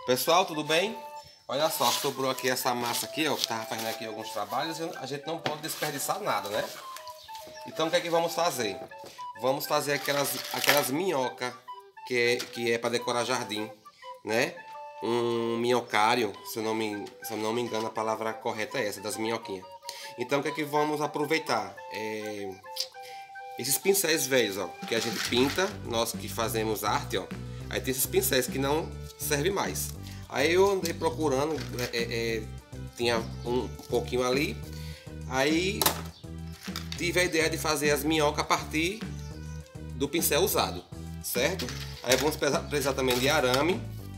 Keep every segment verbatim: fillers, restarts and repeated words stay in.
Pessoal, tudo bem? Olha só, sobrou aqui essa massa aqui, ó, que tava fazendo aqui alguns trabalhos e a gente não pode desperdiçar nada, né? Então o que é que vamos fazer? Vamos fazer aquelas, aquelas minhocas que é, que é para decorar jardim, né? Um minhocário, se eu, não me, se eu não me engano a palavra correta é essa, das minhoquinhas. Então o que é que vamos aproveitar? É, esses pincéis velhos, ó, que a gente pinta, nós que fazemos arte, ó. Aí tem esses pincéis que não servem mais. Aí eu andei procurando, é, é, é, tinha um pouquinho ali. Aí tive a ideia de fazer as minhocas a partir do pincel usado, certo? Aí vamos precisar também de arame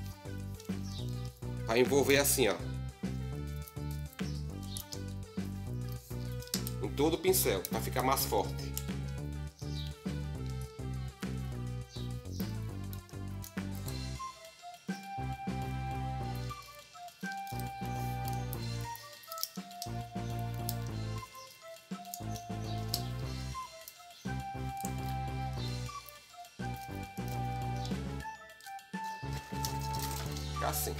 para envolver assim, ó, em todo o pincel, para ficar mais forte. Fica assim.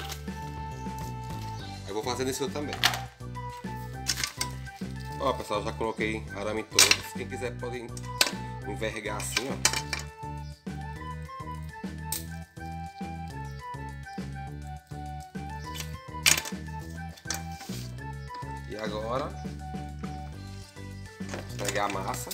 Eu vou fazer nesse outro também. Ó, pessoal, já coloquei arame em todos. Quem quiser pode envergar assim, ó. E agora, pegar a massa.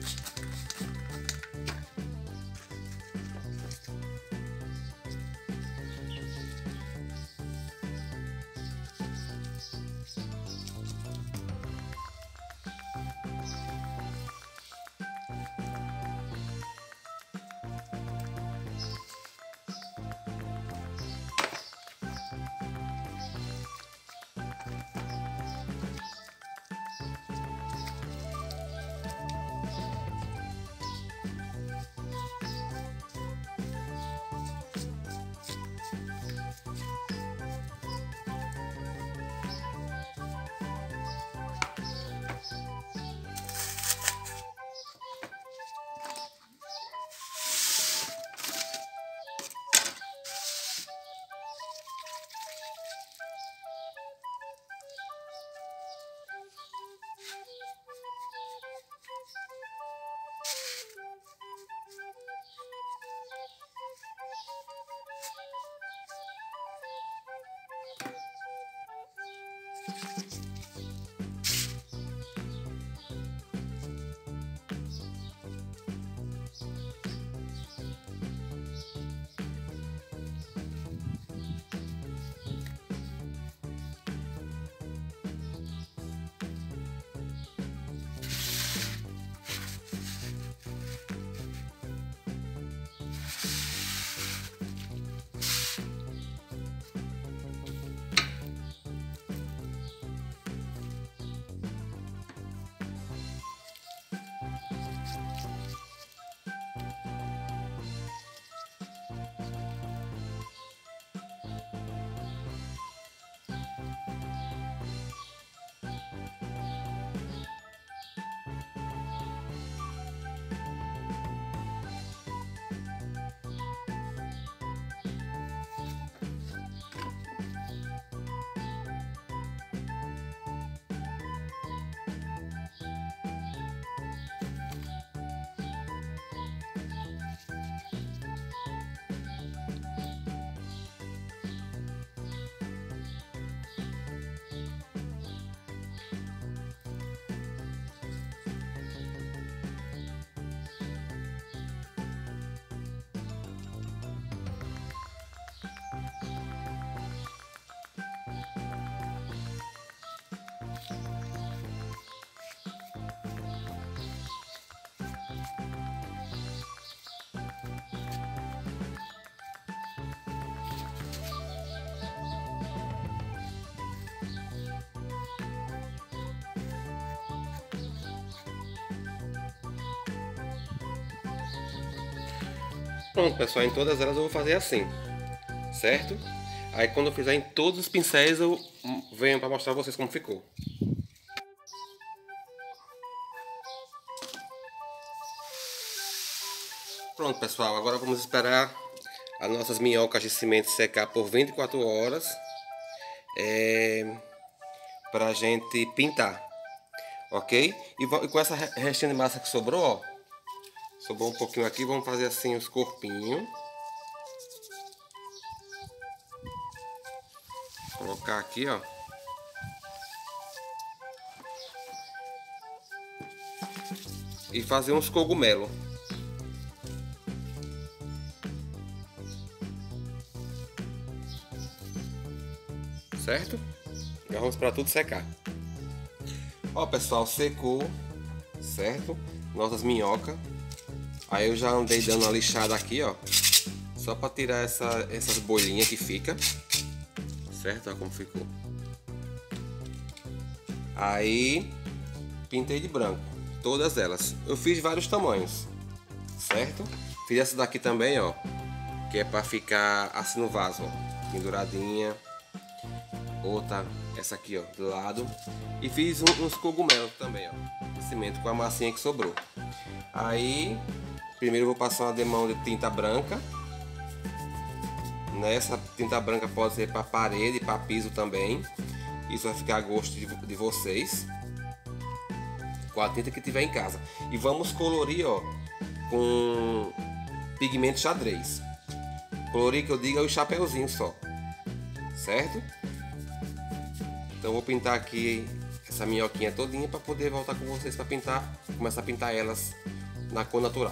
Pronto, pessoal, em todas elas eu vou fazer assim, certo? Aí quando eu fizer em todos os pincéis eu venho para mostrar a vocês como ficou. Pronto, pessoal, agora vamos esperar as nossas minhocas de cimento secar por vinte e quatro horas é, para a gente pintar, ok? E, e com essa restinha de massa que sobrou, ó, sobrou um pouquinho aqui, vamos fazer assim os corpinhos. Colocar aqui, ó. E fazer uns cogumelos. Certo? Já vamos para tudo secar. Ó, pessoal, secou, certo? Nossas minhocas. Aí eu já andei dando uma lixada aqui, ó, só para tirar essa, essas bolinhas que fica, certo? Olha como ficou. Aí pintei de branco todas elas. Eu fiz vários tamanhos, certo? Fiz essa daqui também, ó, que é para ficar assim no vaso, ó, penduradinha. Outra, essa aqui, ó, do lado. E fiz um, uns cogumelos também, ó, de cimento com a massinha que sobrou. Aí, primeiro eu vou passar uma demão de tinta branca. Nessa tinta branca pode ser para parede, para piso também. Isso vai ficar a gosto de, de vocês, com a tinta que tiver em casa. E vamos colorir, ó, com pigmento xadrez. Colorir que eu digo é o chapeuzinho só, certo? Então vou pintar aqui essa minhoquinha todinha para poder voltar com vocês para pintar, começar a pintar elas na cor natural.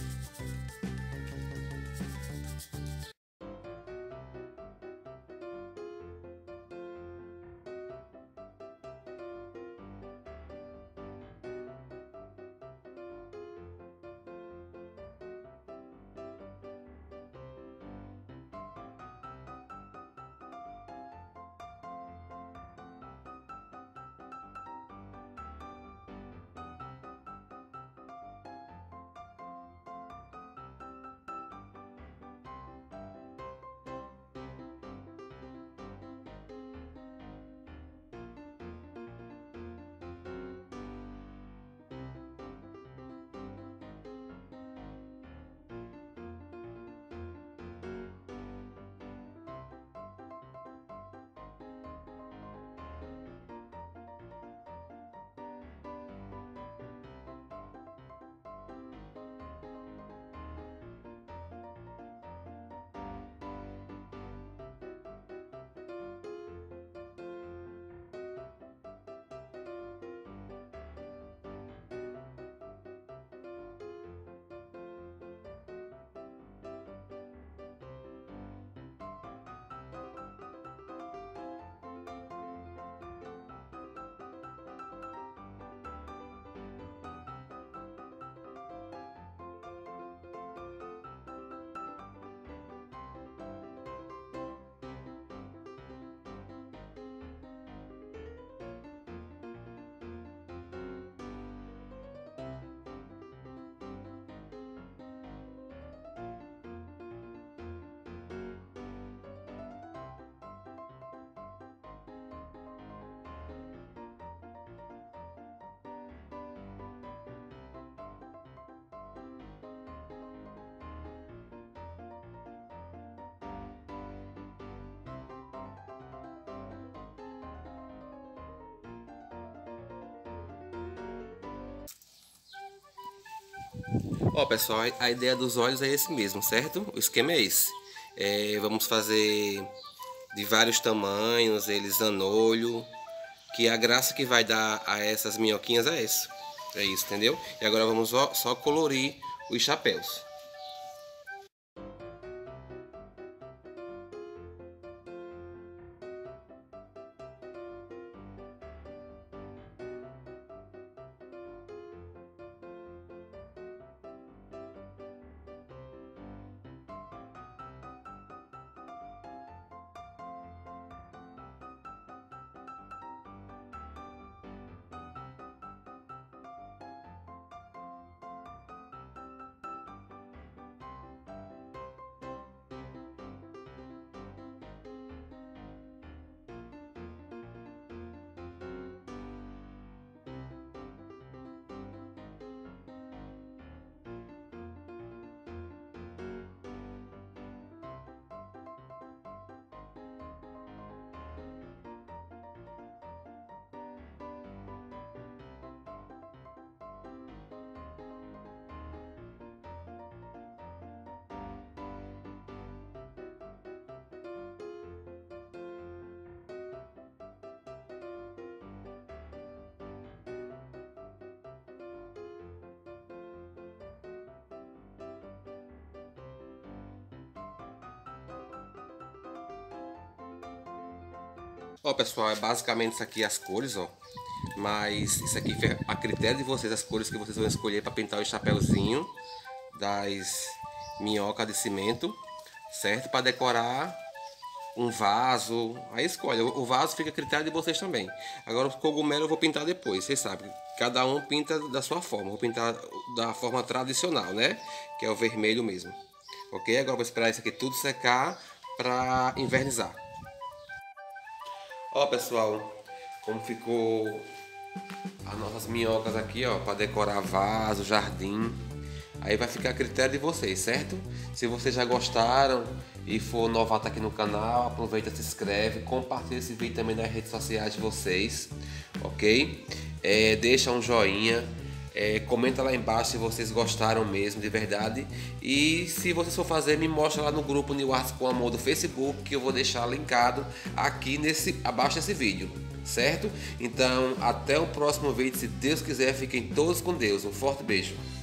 Ó, pessoal, a ideia dos olhos é esse mesmo, certo? O esquema é esse. É, vamos fazer de vários tamanhos, eles dando olho, que a graça que vai dar a essas minhoquinhas é isso. É isso, entendeu? E agora vamos só, só colorir os chapéus. Ó, pessoal, é basicamente isso aqui as cores, ó. Mas isso aqui fica a critério de vocês, as cores que vocês vão escolher para pintar o chapéuzinho das minhocas de cimento, certo? Para decorar um vaso, aí escolhe. O vaso fica a critério de vocês também. Agora o cogumelo eu vou pintar depois, vocês sabem. Cada um pinta da sua forma. Vou pintar da forma tradicional, né? Que é o vermelho mesmo. Ok? Agora vou esperar isso aqui tudo secar para invernizar. Ó, pessoal, como ficou as nossas minhocas aqui, ó, para decorar vaso, jardim. Aí vai ficar a critério de vocês, certo? Se vocês já gostaram e for novato aqui no canal, aproveita, se inscreve, compartilha esse vídeo também nas redes sociais de vocês, ok? É, deixa um joinha, é, comenta lá embaixo se vocês gostaram mesmo, de verdade. E se vocês for fazer, me mostra lá no grupo New Arts com Amor do Facebook, que eu vou deixar linkado aqui nesse, abaixo desse vídeo, certo? Então, até o próximo vídeo, se Deus quiser, fiquem todos com Deus. Um forte beijo.